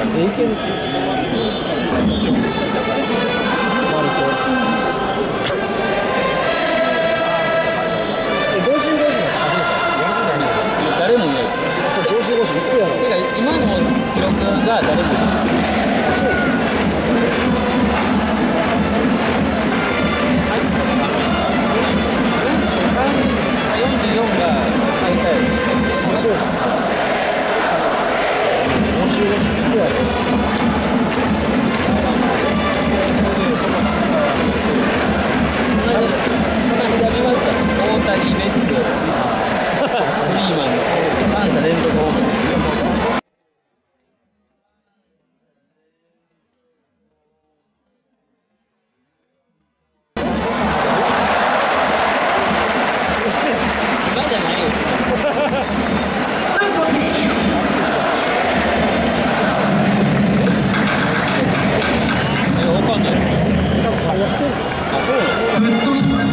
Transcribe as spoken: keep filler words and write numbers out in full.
え、いけるって。もちろん。マルコ。え、同時に同時に初めて。やることない。 誰もいないです。 そう、同時同時行くやろ。 てか今の記録が誰もいない。 そう。 よんじゅうよんが大体。 あ、そうだ。同時同時行くやろ。 この間見ました。大谷、ベッツ、フリーマンの三者連続ホームラン。今じゃないよ。え、わかんない。 多分会話してる。 あ、そうなの？